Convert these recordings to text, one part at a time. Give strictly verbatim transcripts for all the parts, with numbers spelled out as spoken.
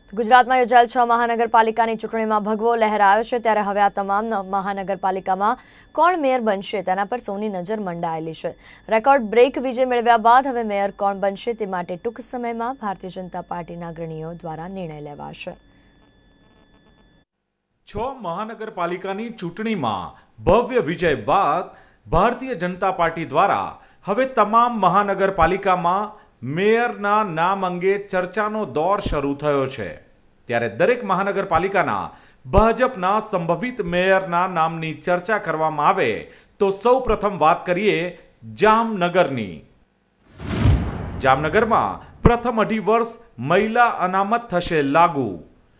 ગુજરાતમાં યોજાયેલ છ મહાનગરપાલિકાની ચૂંટણીમાં ભગવો લહેરાયો છે, ત્યારે હવે આ તમામ મહાનગરપાલિકામાં કોણ મેયર બનશે તેના પર સૌની નજર મંડાયેલી છે। રેકોર્ડ બ્રેક વિજય મેળવ્યા બાદ હવે મેયર કોણ બનશે તે માટે ટૂંક સમયમાં ભારતીય જનતા પાર્ટીના અગ્રણીઓ દ્વારા નિર્ણય લેવાશે। છ મહાનગરપાલિકાની ચૂંટણીમાં ભવ્ય વિજય બાદ ભારતીય જનતા પાર્ટી દ્વારા હવે તમામ મહાનગરપાલિકામાં મેયરના નામ અંગે ચર્ચાનો દોર શરૂ થયો છે। ત્યારે દરેક મહાનગરપાલિકાના ભાજપના સંભવિત મેયરના નામની ચર્ચા કરવામાં આવે તો સૌપ્રથમ વાત કરીએ જામનગરની। જામનગરમાં પ્રથમ અઢી વર્ષ મહિલા અનામત થશે લાગુ।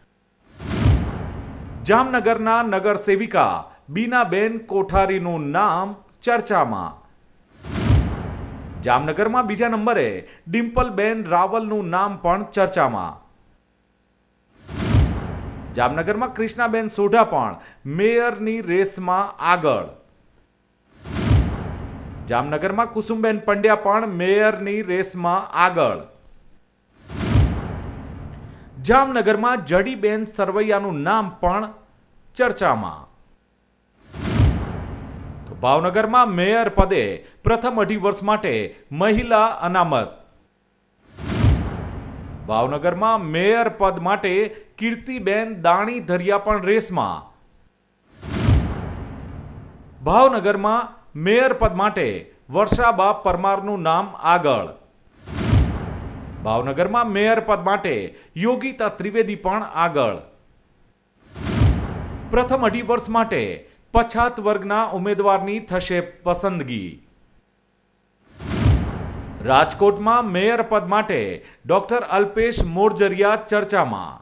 જામનગરના નગર સેવિકા બીનાબેન કોઠારીનું નામ ચર્ચામાં। જામનગરમાં બીજા નંબરે ડિમ્પલબેન રાવલનું નામ પણ ચર્ચામાં। જામનગરમાં કૃષ્ણાબેન સોઢા પણ મેયરની રેસમાં આગળ। જામનગરમાં કુસુમબેન પંડ્યા પણ મેયરની રેસમાં આગળ। જામનગરમાં જડીબેન સરવૈયાનું નામ પણ ચર્ચામાં। ભાવનગરમાં મેયર પદે પ્રથમ અઢી વર્ષ માટે મહિલા અનામત। ભાવનગરમાં મેયર પદ માટે કીર્તિબેન દાણી ધરિયા પણ રેસમાં। ભાવનગરમાં મેયર પદ માટે વર્ષાબા પરમારનું નામ આગળ। ભાવનગરમાં મેયર પદ માટે યોગિતા ત્રિવેદી પણ આગળ। પ્રથમ અઢી વર્ષ માટે પછાત વર્ગના ઉમેદવારની થશે પસંદગી। રાજકોટમાં મેયર પદ માટે ડોક્ટર અલ્પેશ મોરજરિયા ચર્ચામાં।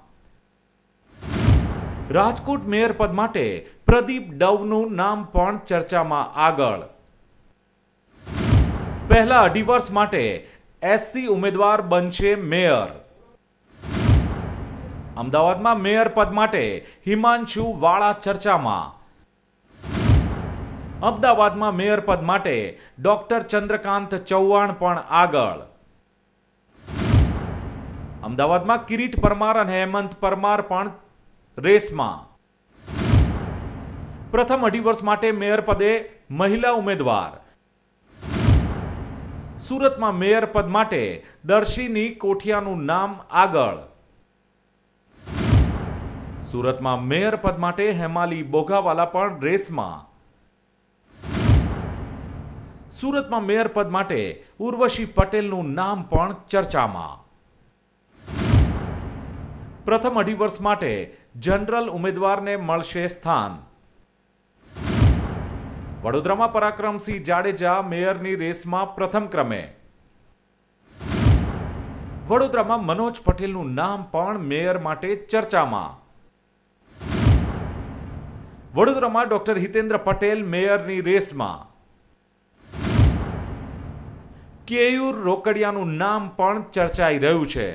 રાજકોટ મેયર પદ માટે પ્રદીપ ડવનું નામ પણ ચર્ચામાં આગળ। પહેલા અઢી વર્ષ માટે એસસી ઉમેદવાર બનશે મેયર। અમદાવાદમાં મેયર પદ માટે હિમાંશુ વાળા ચર્ચામાં। અમદાવાદમાં મેયર પદ માટે ડોક્ટર ચંદ્રકાંત ચૌહાણ પણ આગળ। અમદાવાદમાં કિરીટ પરમાર અને હેમંત પરમાર પણ રેસમાં। પ્રથમ અઢી વર્ષ માટે મેયર પદે મહિલા ઉમેદવાર। સુરતમાં મેયર પદ માટે દર્શિની કોઠિયાનું નામ આગળ। સુરતમાં મેયર પદ માટે હેમાલી બોઘાવાલા પણ રેસમાં। સુરતમાં મેયર પદ માટે ઉર્વશી પટેલનું નામ પણ ચર્ચામાં। પ્રથમ અઢી વર્ષ માટે જનરલ ઉમેદવારને મળશે સ્થાન। વડોદરામાં પરાક્રમસિંહ જાડેજા મેયરની રેસમાં પ્રથમ ક્રમે। વડોદરામાં મનોજ પટેલનું નામ પણ મેયર માટે ચર્ચામાં। વડોદરામાં ડોક્ટર હિતેન્દ્ર પટેલ મેયરની રેસમાં। કેયુર રોકડિયાનું નામ પણ ચર્ચાઈ રહ્યું છે,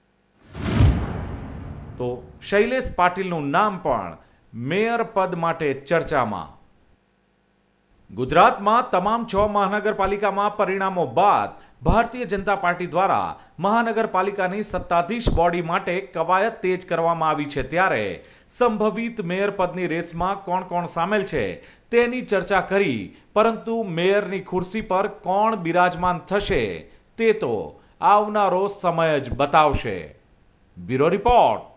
તો શૈલેષ પાટીલનું નામ પણ મેયર પદ માટે ચર્ચામાં। ગુજરાતમાં તમામ છ મહાનગરપાલિકામાં પરિણામો બાદ ભારતીય જનતા પાર્ટી દ્વારા મહાનગરપાલિકાની સત્તાધીશ બોડી માટે કવાયત તેજ કરવામાં આવી છે। ત્યારે સંભવિત મેયર પદની રેસમાં કોણ કોણ સામેલ છે તેની ચર્ચા કરી, પરંતુ મેયરની ખુરશી પર કોણ બિરાજમાન થશે તે તો આવનારો સમય જ બતાવશે। Bureau report.